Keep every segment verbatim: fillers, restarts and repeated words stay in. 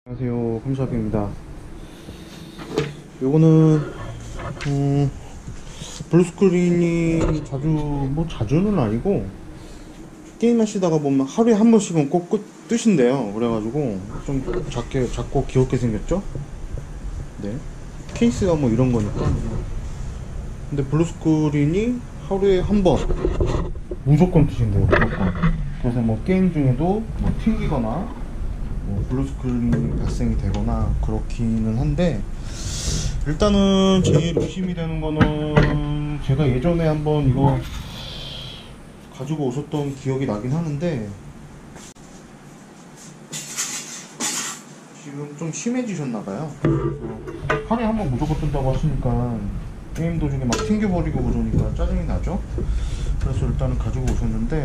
안녕하세요, 컴샵입니다. 요거는 음, 블루스크린이 자주 뭐 자주는 아니고 게임 하시다가 보면 하루에 한 번씩은 꼭 끄, 뜨신대요. 그래가지고 좀 작게 작고 귀엽게 생겼죠. 네, 케이스가 뭐 이런 거니까. 근데 블루스크린이 하루에 한 번 무조건 뜨신대요. 무조건. 그래서 뭐 게임 중에도 뭐 튕기거나 뭐 블루스크린이 발생이 되거나 그렇기는 한데, 일단은 제일 의심이 되는 거는 제가 예전에 한번 이거 가지고 오셨던 기억이 나긴 하는데 지금 좀 심해지셨나봐요. 하루에 한 번 무조건 뜬다고 하시니까 게임 도중에 막 튕겨버리고 그러니까 짜증이 나죠. 그래서 일단은 가지고 오셨는데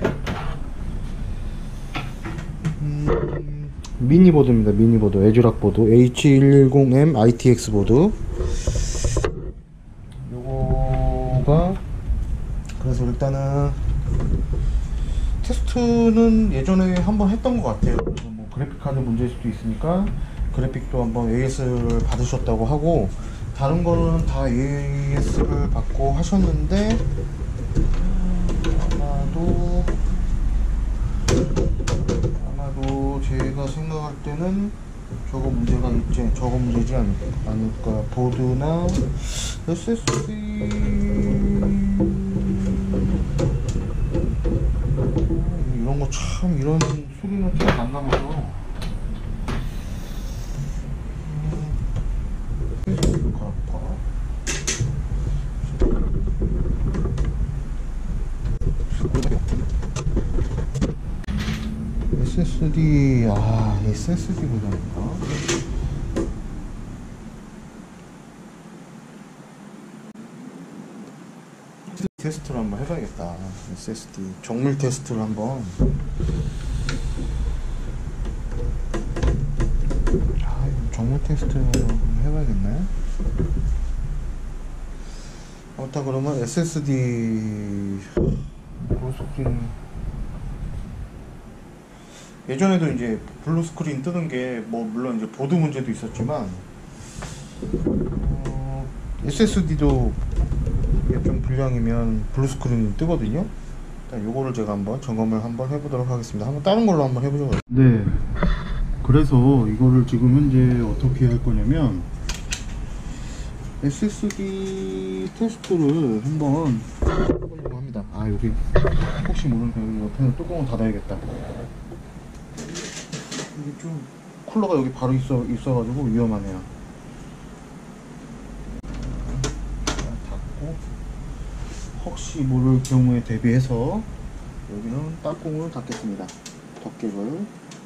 음... 미니보드입니다. 미니보드 에즈락 보드 에이치 백십 엠 아이티엑스 보드. 요거가 그래서 일단은 테스트는 예전에 한번 했던 것 같아요. 뭐 그래픽카드 문제일 수도 있으니까 그래픽도 한번 에이에스를 받으셨다고 하고, 다른 거는 다 에이에스를 받고 하셨는데 아마도 아마도 제가 생각할 때는 저거 문제가 있지, 저거 문제지 않, 않을까. 보드나 에스에스디 이런 거 참, 이런 소리는 참 난감해서 에스에스디, 아, 에스에스디 보다니까. 테스트를 한번 해봐야겠다. 에스에스디 정밀 테스트를 한번. 아, 정밀 테스트를 한번 해봐야겠네. 아무튼 그러면 에스에스디 블루스크린, 예전에도 이제 블루스크린 뜨는 게 뭐 물론 이제 보드 문제도 있었지만 어, 에스에스디도 이게 좀 불량이면 블루스크린이 뜨거든요. 일단 요거를 제가 한번 점검을 한번 해보도록 하겠습니다. 한번 다른 걸로 한번 해보죠. 네, 그래서 이거를 지금 현재 어떻게 할 거냐면 에스에스디 테스트를 한번 해보려고 합니다. 아, 여기 혹시 모르니까 여기 옆에는 뚜껑을 닫아야겠다. 이게 좀 쿨러가 여기 바로 있어 있어가지고 위험하네요. 닫고, 혹시 모를 경우에 대비해서 여기는 땅콩을 닫겠습니다. 덮개를.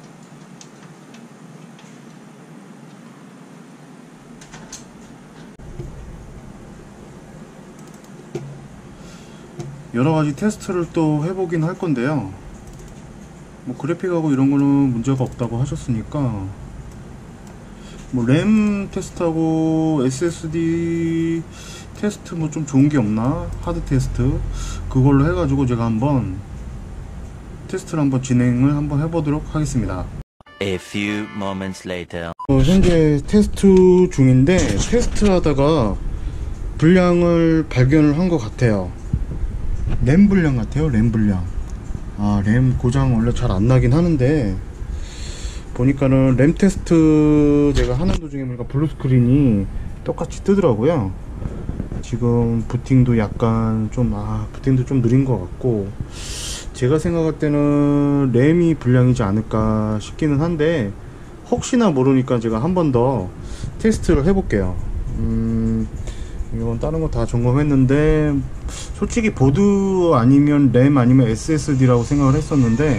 여러가지 테스트를 또 해보긴 할 건데요, 뭐 그래픽하고 이런 거는 문제가 없다고 하셨으니까 뭐 램 테스트하고 에스에스디 테스트 뭐 좀 좋은 게 없나, 하드 테스트 그걸로 해가지고 제가 한번 테스트를 한번 진행을 한번 해보도록 하겠습니다. A few moments later. 어, 현재 테스트 중인데 테스트 하다가 불량을 발견을 한 것 같아요. 램 불량 같아요. 램 불량. 아, 램 고장 원래 잘 안 나긴 하는데 보니까는 램 테스트 제가 하는 도중에 보니까 블루스크린이 똑같이 뜨더라고요. 지금 부팅도 약간 좀, 아, 부팅도 좀 느린 것 같고, 제가 생각할 때는 램이 불량이지 않을까 싶기는 한데 혹시나 모르니까 제가 한 번 더 테스트를 해볼게요. 음, 이건 다른 거 다 점검했는데 솔직히 보드 아니면 램 아니면 에스에스디라고 생각을 했었는데,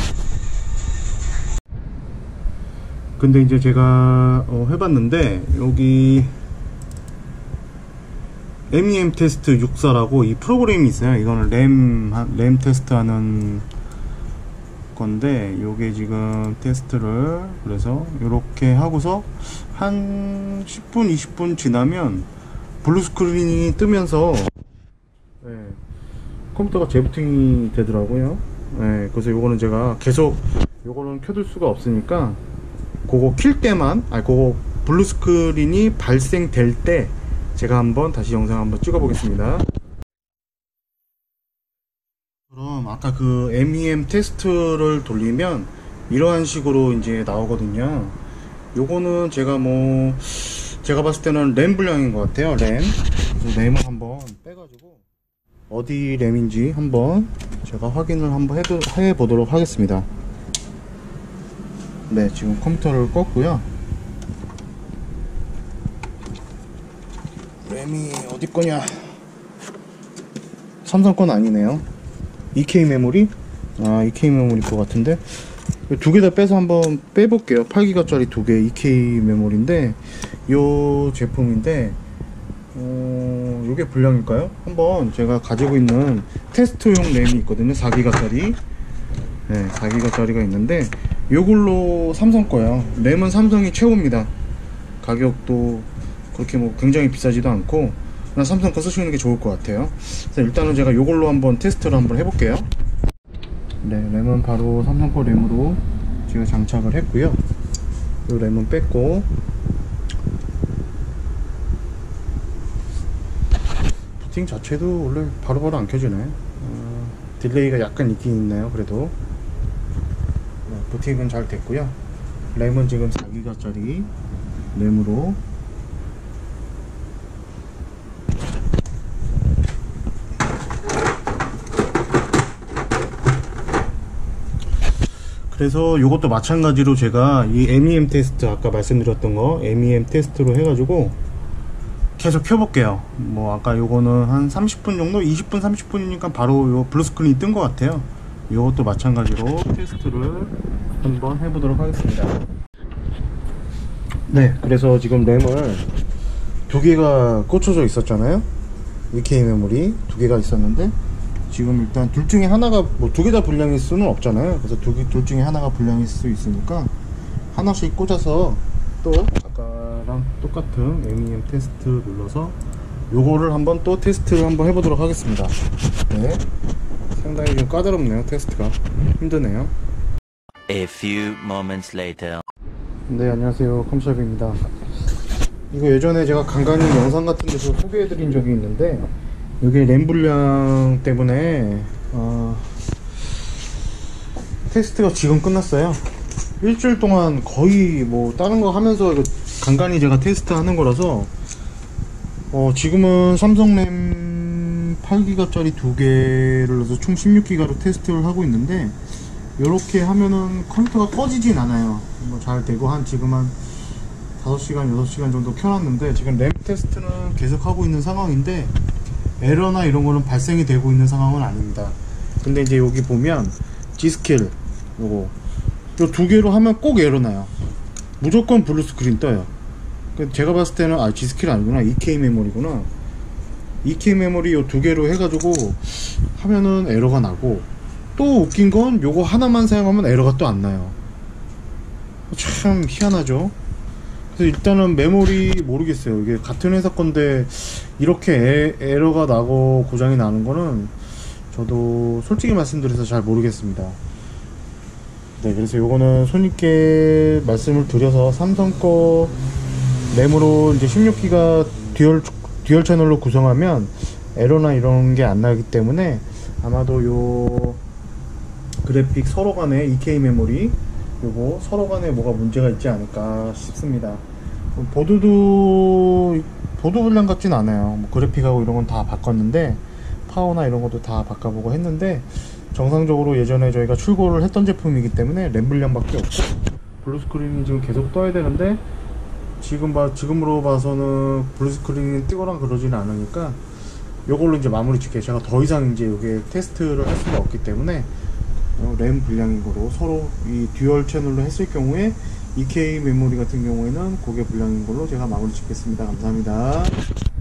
근데 이제 제가 어, 해봤는데 여기 엠이엠 테스트 육십사라고 이 프로그램이 있어요. 이거는 램, 램 테스트 하는 건데, 요게 지금 테스트를 그래서 이렇게 하고서 한 십 분 이십 분 지나면 블루스크린이 뜨면서 네, 컴퓨터가 재부팅이 되더라고요. 네, 그래서 요거는 제가 계속 요거는 켜둘 수가 없으니까 그거 킬 때만, 아니 그거 블루 스크린이 발생될 때 제가 한번 다시 영상 한번 찍어 보겠습니다. 그럼 아까 그 엠이엠 테스트를 돌리면 이러한 식으로 이제 나오거든요. 요거는 제가 뭐 제가 봤을 때는 램 분량인 것 같아요. 램. 그래서 램을 한번 빼가지고 어디 램인지 한번 제가 확인을 한번 해도, 해보도록 하겠습니다. 네, 지금 컴퓨터를 껐고요. 램이 어디 거냐? 삼성 건 아니네요. 이케이 메모리? 아, 이케이 메모리 것 같은데 두 개 다 빼서 한번 빼볼게요. 팔 기가짜리 두 개 이케이 메모리인데 요 제품인데 어, 요게 불량일까요? 한번 제가 가지고 있는 테스트용 램이 있거든요. 사 기가짜리. 네, 사 기가짜리가 있는데 요걸로 삼성 거예요. 램은 삼성이 최고입니다. 가격도 그렇게 뭐 굉장히 비싸지도 않고 그냥 삼성 거 쓰시는 게 좋을 것 같아요. 그래서 일단은 제가 요걸로 한번 테스트를 한번 해볼게요. 네, 램은 바로 삼성 거 램으로 제가 장착을 했고요. 요 램은 뺐고 부팅 자체도 원래 바로바로 안 켜지네. 어, 딜레이가 약간 있긴 있네요. 그래도 네, 부팅은 잘 됐고요. 램은 지금 사 기가짜리 램으로 그래서 이것도 마찬가지로 제가 이 엠이엠 테스트 아까 말씀드렸던 거 엠이엠 테스트로 해가지고 계속 켜볼게요. 뭐 아까 요거는 한 삼십 분 정도, 이십 분 삼십 분이니까 바로 요 블루 스크린이 뜬 것 같아요. 요것도 마찬가지로 테스트를 한번 해보도록 하겠습니다. 네, 그래서 지금 램을 두 개가 꽂혀져 있었잖아요. 이케이 메모리 두 개가 있었는데 지금 일단 둘 중에 하나가 뭐 두 개 다 불량일 수는 없잖아요. 그래서 두 개, 둘 중에 하나가 불량일 수 있으니까 하나씩 꽂아서 또 아까랑 똑같은 엠이엠 테스트 눌러서 요거를 한번 또 테스트를 한번 해보도록 하겠습니다. 네, 상당히 좀 까다롭네요. 테스트가 힘드네요. A few moments later. 네, 안녕하세요. 컴샵입니다. 이거 예전에 제가 간간히 영상 같은 데서 소개해드린 적이 있는데 여기 램 불량 때문에 어, 테스트가 지금 끝났어요. 일주일 동안 거의 뭐 다른 거 하면서 이거 간간히 제가 테스트 하는 거라서 어, 지금은 삼성 램 팔 기가짜리 두 개를 넣어서 총 십육 기가로 테스트를 하고 있는데 이렇게 하면은 컴퓨터가 꺼지진 않아요. 뭐 잘 되고 한 지금 한 다섯 시간 여섯 시간 정도 켜놨는데 지금 램 테스트는 계속 하고 있는 상황인데 에러나 이런 거는 발생이 되고 있는 상황은 아닙니다. 근데 이제 여기 보면 G스킬 요거 요 두 개로 하면 꼭 에러 나요. 무조건 블루 스크린 떠요. 제가 봤을 때는 아 G스킬 아니구나, 이케이 메모리구나. 이케이 메모리 요 두 개로 해가지고 하면은 에러가 나고, 또 웃긴 건 요거 하나만 사용하면 에러가 또 안 나요. 참 희한하죠. 그래서 일단은 메모리 모르겠어요. 이게 같은 회사 건데 이렇게 에, 에러가 나고 고장이 나는 거는 저도 솔직히 말씀드려서 잘 모르겠습니다. 네, 그래서 요거는 손님께 말씀을 드려서 삼성 거 램으로 이제 십육 기가 듀얼, 듀얼 채널로 구성하면 에러나 이런 게 안 나기 때문에 아마도 요 그래픽 서로 간에 이케이 메모리 요거 서로 간에 뭐가 문제가 있지 않을까 싶습니다. 보드도 보드 불량 같진 않아요. 뭐 그래픽하고 이런 건 다 바꿨는데 파워나 이런 것도 다 바꿔보고 했는데 정상적으로 예전에 저희가 출고를 했던 제품이기 때문에 램 불량밖에 없고 블루 스크린이 지금 계속 떠야 되는데 지금 봐 지금으로 봐서는 블루 스크린이 뜨거나 그러지는 않으니까 요걸로 이제 마무리 짓게 제가 더 이상 이제 요게 테스트를 할 수가 없기 때문에 램 불량인 거로 서로 이 듀얼 채널로 했을 경우에 이케이 메모리 같은 경우에는 고게 불량인 걸로 제가 마무리 짓겠습니다. 감사합니다.